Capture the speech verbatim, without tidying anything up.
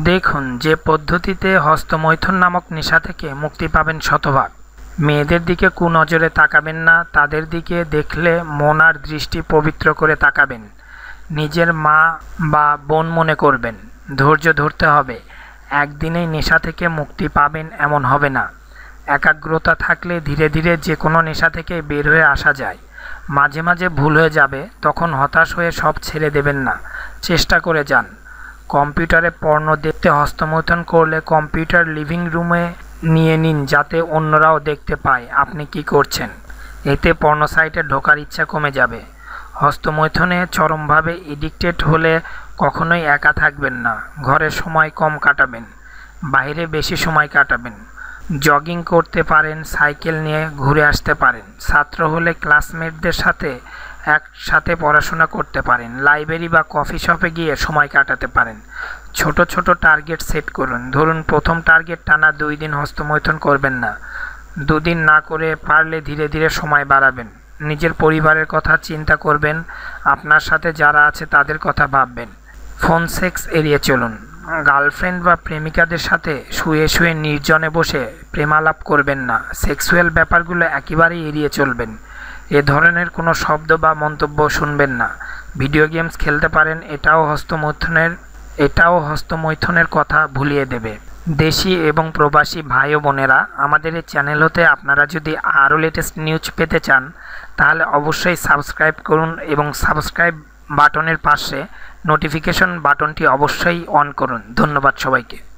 দেখুন, যে পদ্ধতিতে হস্তমৈথুন নামক নেশা থেকে মুক্তি পাবেন শতভাগ। মেয়েদের দিকে কুনজরে তাকাবেন না, তাদের দিকে দেখলে মন আর দৃষ্টি পবিত্র করে তাকাবেন। নিজের মা বা বোন মনে করবেন। ধৈর্য ধরতে হবে। একদিনেই নেশা থেকে মুক্তি পাবেন এমন হবে না। একাগ্রতা থাকলে ধীরে ধীরে যে কোনো নেশা থেকে বের হয়ে আসা যায়। মাঝে মাঝে ভুল হয়ে যাবে, তখন হতাশ হয়ে সব ছেড়ে দেবেন না, চেষ্টা করে যান। কম্পিউটারে পর্নো দেখতে হস্তমৈথুন করলে কম্পিউটার লিভিং রুমে নিয়ে নিন, যাতে অন্যরাও দেখতে পায় আপনি কি করছেন। এতে পর্নো সাইটে ঢোকার ইচ্ছা কমে যাবে। হস্তমৈথুনে চরমভাবে এডিক্টেড হলে কখনোই একা থাকবেন না। ঘরে সময় কম কাটাবেন, বাইরে বেশি সময় কাটাবেন। জগিং করতে পারেন, সাইকেল নিয়ে ঘুরে আসতে পারেন। ছাত্র হলে ক্লাসমেটদের সাথে একসাথে পড়াশোনা করতে পারেন। লাইব্রেরি বা কফি শপে গিয়ে সময় কাটাতে পারেন। ছোট ছোট টার্গেট সেট করুন। ধরুন, প্রথম টার্গেট টানা দুই দিন হস্তমৈথুন করবেন না। দুদিন না করে পারলে ধীরে ধীরে সময় বাড়াবেন। নিজের পরিবারের কথা চিন্তা করবেন, আপনার সাথে যারা আছে তাদের কথা ভাববেন। ফোন সেক্স এড়িয়ে চলুন। গার্লফ্রেন্ড বা প্রেমিকাদের সাথে শুয়ে শুয়ে নির্জনে বসে প্রেমালাপ করবেন না। সেক্সুয়াল ব্যাপারগুলো একেবারেই এড়িয়ে চলবেন। এ ধরনের কোনো শব্দ বা মন্তব্য শুনবেন না। ভিডিও গেমস খেলতে পারেন, এটাও হস্তমৈথুনের এটাও হস্তমৈথুনের কথা ভুলিয়ে দেবে। দেশি এবং প্রবাসী ভাই ও বোনেরা, আমাদের এই চ্যানেল হতে আপনারা যদি আরও লেটেস্ট নিউজ পেতে চান তাহলে অবশ্যই সাবস্ক্রাইব করুন এবং সাবস্ক্রাইব বাটনের পাশে নোটিফিকেশন বাটনটি অবশ্যই অন করুন। ধন্যবাদ সবাইকে।